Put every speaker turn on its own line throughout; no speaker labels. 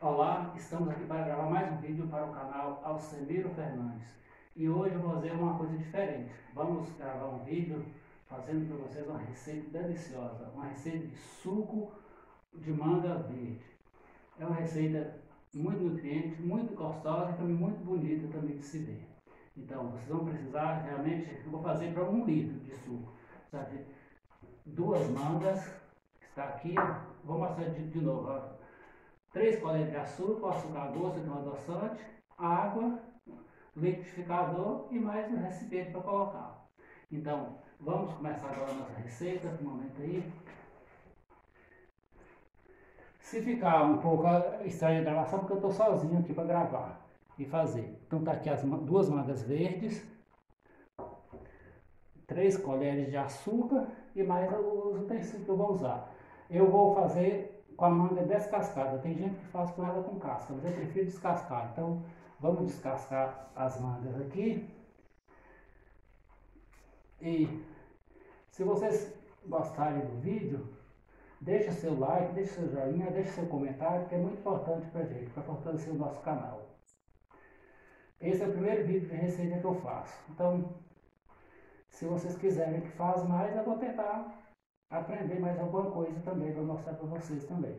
Olá, estamos aqui para gravar mais um vídeo para o canal Alcemiro Fernandes. E hoje eu vou fazer uma coisa diferente. Vamos gravar um vídeo fazendo para vocês uma receita deliciosa, uma receita de suco de manga verde. É uma receita muito nutriente, muito gostosa e também muito bonita também de se ver. Então, vocês vão precisar, realmente, eu vou fazer para 1 litro de suco. Sabe? 2 mangas, que está aqui, vou mostrar de novo, ó. 3 colheres de açúcar, açúcar a gosto, que é um adoçante, água, liquidificador e mais um recipiente para colocar. Então, vamos começar agora a nossa receita, um momento aí. Se ficar um pouco estranha a gravação, porque eu estou sozinho aqui para gravar e fazer. Então tá aqui as 2 mangas verdes, 3 colheres de açúcar e mais os utensílios que eu vou usar. Eu vou fazer com a manga descascada. Tem gente que faz com ela com casca, mas eu prefiro descascar. Então, vamos descascar as mangas aqui. E se vocês gostarem do vídeo, deixa seu like, deixa seu joinha, deixa seu comentário, que é muito importante pra gente, para fortalecer o nosso canal. Esse é o primeiro vídeo de receita que eu faço. Então, se vocês quiserem que faça mais, eu vou tentar aprender mais alguma coisa também para mostrar para vocês também.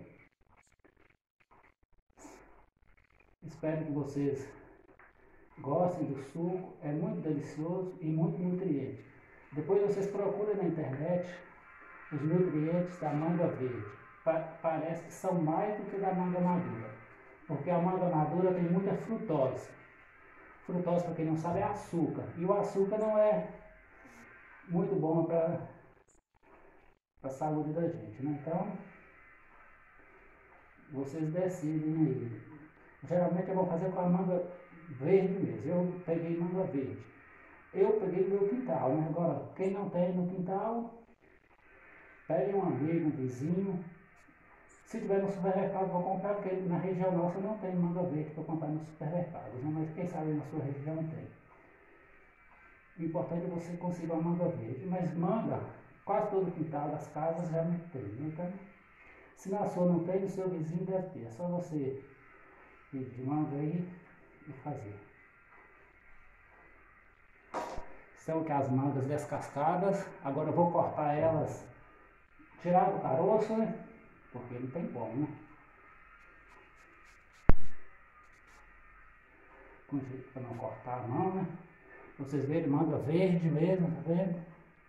Espero que vocês gostem do suco, é muito delicioso e muito nutriente. Depois vocês procuram na internet os nutrientes da manga verde. Parece que são mais do que da manga madura, porque a manga madura tem muita frutose. Frutose, para quem não sabe, é açúcar, e o açúcar não é muito bom para a saúde da gente, né? Então, vocês decidem aí. Geralmente eu vou fazer com a manga verde mesmo. Eu peguei manga verde. Eu peguei no meu quintal, né? Agora, quem não tem no quintal, pegue um amigo, um vizinho. Se tiver no supermercado, vou comprar, porque na região nossa não tem manga verde para comprar no supermercado, né? Mas quem sabe na sua região tem. O importante é você conseguir uma manga verde. Mas manga, quase todo quintal das casas realmente tem, né? Então, se na sua não tem, o seu vizinho deve ter. É só você pedir manga aí e fazer. São aqui as mangas descascadas. Agora eu vou cortar elas, tirar do caroço, né? Porque não tem como, né? Com jeito para não cortar a mão, né? Vocês verem, manga verde mesmo, tá vendo?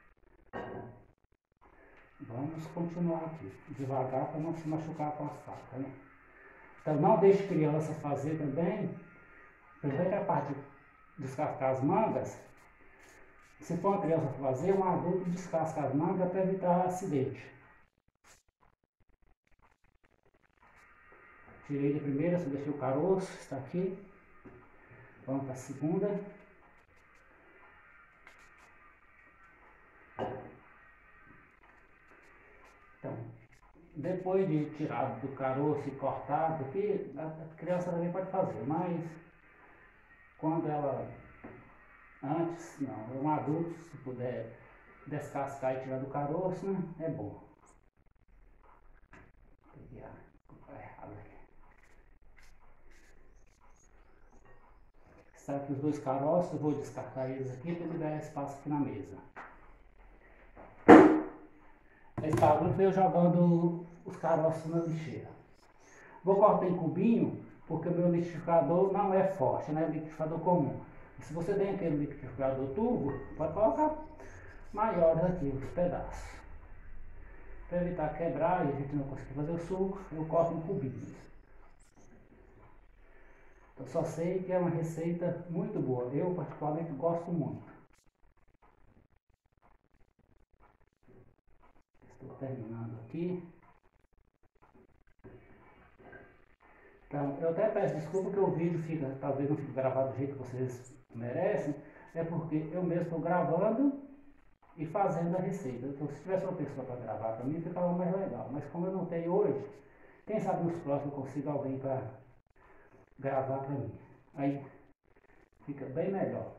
Vamos continuar aqui, devagar, para não se machucar com as facas, né? Então não deixe criança fazer também. Primeiro a parte de descascar as mangas. Se for uma criança fazer, um adulto descasca as mangas para evitar acidente. Tirei da primeira, só deixei o caroço, está aqui. Vamos para a segunda. Então, depois de tirado do caroço e cortado aqui, a criança também pode fazer, mas quando ela, antes, não, um adulto, se puder descascar e tirar do caroço, né, é bom. Peguei a copa errada aqui. Sabe que os 2 caroços, eu vou descartar eles aqui para liberar espaço aqui na mesa. Esse barulho veio jogando os caroços na lixeira. Vou cortar em cubinho, porque o meu liquidificador não é forte, né? É liquidificador comum. E se você tem aquele liquidificador turbo, pode colocar maiores aqui, os pedaços. Para evitar quebrar e a gente não conseguir fazer o suco, eu corto em cubinhos. Eu só sei que é uma receita muito boa. Eu particularmente gosto muito. Estou terminando aqui. Então, eu até peço desculpa que o vídeo talvez não fique gravado do jeito que vocês merecem. É porque eu mesmo estou gravando e fazendo a receita. Então, se tivesse uma pessoa para gravar para mim, ficava mais legal. Mas como eu não tenho hoje, quem sabe nos próximos eu consigo alguém para gravar para mim. Aí fica bem melhor.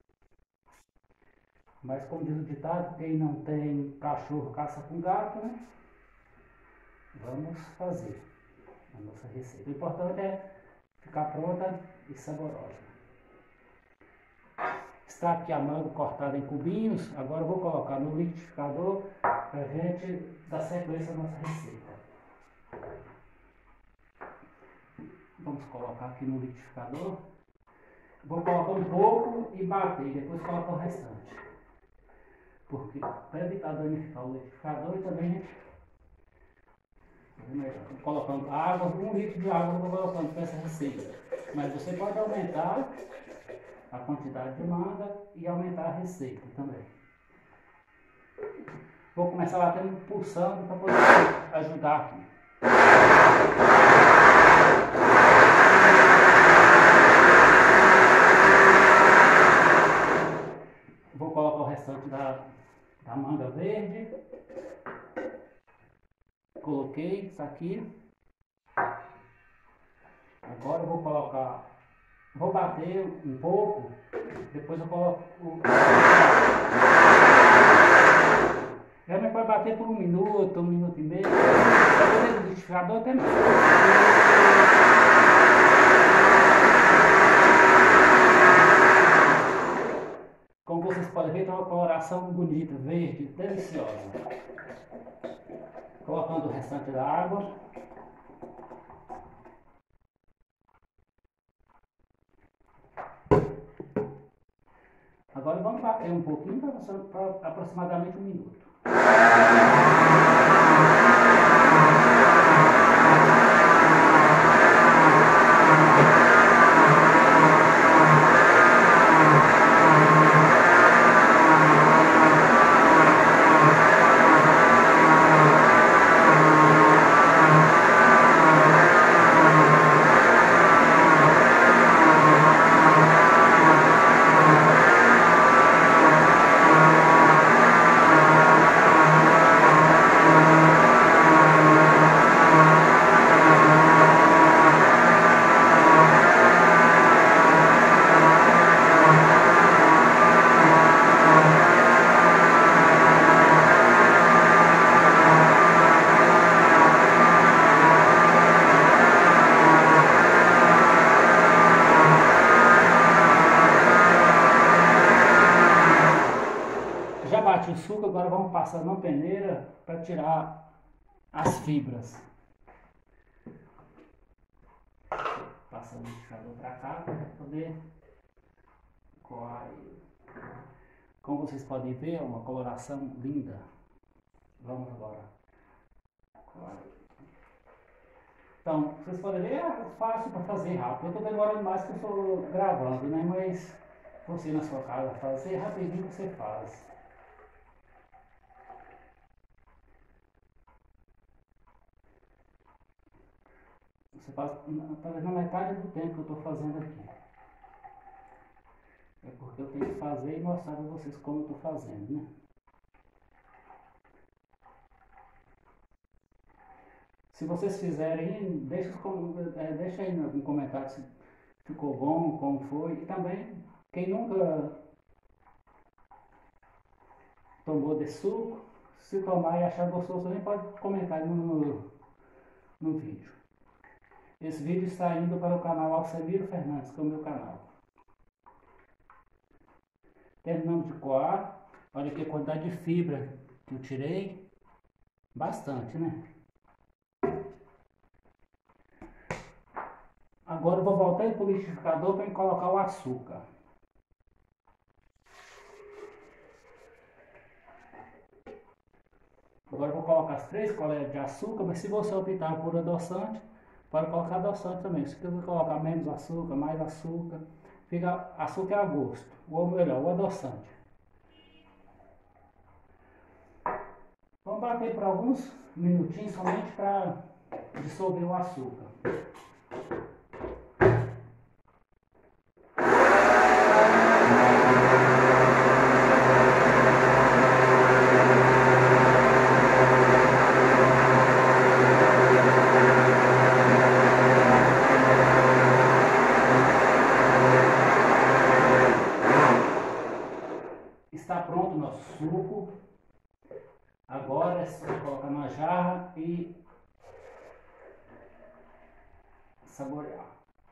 Mas como diz o ditado, quem não tem cachorro caça com gato, né? Vamos fazer. a nossa receita. O importante é ficar pronta e saborosa. Está aqui a manga cortada em cubinhos. Agora eu vou colocar no liquidificador para a gente dar sequência à nossa receita. Vamos colocar aqui no liquidificador. Vou colocar um pouco e bater, depois colocar o restante. Porque para evitar danificar o liquidificador e também colocando água, 1 litro de água eu vou colocando para essa receita. Mas você pode aumentar a quantidade de manga e aumentar a receita também. Vou começar batendo, pulsando para poder ajudar aqui. Vou colocar o restante da manga verde. Coloquei isso aqui. Agora eu vou colocar, vou bater um pouco, depois eu coloco Realmente pode bater por 1 minuto, 1 minuto e meio, dependendo do liquidificador até mais. Como vocês podem ver, tem uma coloração bonita, verde, deliciosa. Colocando o restante da água. Agora vamos bater um pouquinho para aproximadamente 1 minuto. Bate o suco, agora vamos passar na peneira para tirar as fibras. Passa o liquidificador para cá para poder coar. Como vocês podem ver, é uma coloração linda. Vamos agora coar. Então, vocês podem ver, é fácil para fazer rápido. Eu estou demorando mais que eu estou gravando, né? Mas você na sua casa fazer rapidinho você faz. Você faz talvez na metade do tempo que eu estou fazendo aqui. É porque eu tenho que fazer e mostrar para vocês como eu estou fazendo, né? Se vocês fizerem, deixa aí no comentário se ficou bom, como foi. E também, quem nunca tomou desse suco, se tomar e achar gostoso também pode comentar aí no vídeo. Esse vídeo está indo para o canal Alcemiro Fernandes, que é o meu canal. Terminamos de coar. Olha aqui a quantidade de fibra que eu tirei. Bastante, né? Agora eu vou voltar para o liquidificador para colocar o açúcar. Agora eu vou colocar as 3 colheres de açúcar, mas se você optar por adoçante, pode colocar adoçante também. Se você colocar menos açúcar, mais açúcar, fica açúcar a gosto. Ou melhor, o adoçante. Vamos bater por alguns minutinhos somente para dissolver o açúcar. Está pronto o nosso suco. Agora é só colocar na jarra e saborear.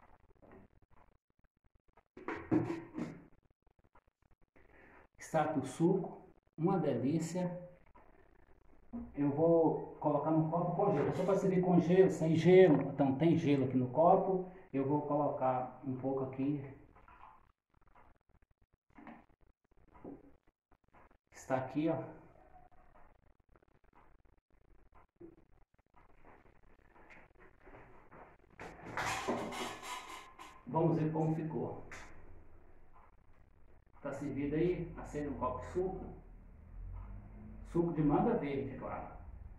Está aqui o suco, uma delícia. Eu vou colocar no copo com gelo. Só para servir com gelo, sem gelo. Então tem gelo aqui no copo. Eu vou colocar um pouco aqui. Está aqui, ó. Vamos ver como ficou. Está servido aí, acende um copo de suco. Suco de manga verde, é claro.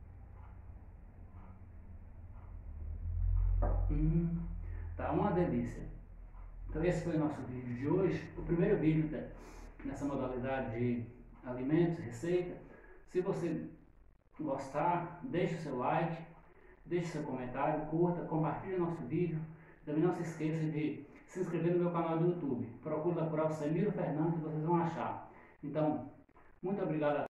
Tá uma delícia. Então esse foi o nosso vídeo de hoje. O primeiro vídeo nessa modalidade de alimentos, receita. Se você gostar, deixe o seu like, deixe seu comentário, curta, compartilhe nosso vídeo. Também não se esqueça de se inscrever no meu canal do YouTube. Procure lá por Alcemiro Fernandes, vocês vão achar. Então, muito obrigado a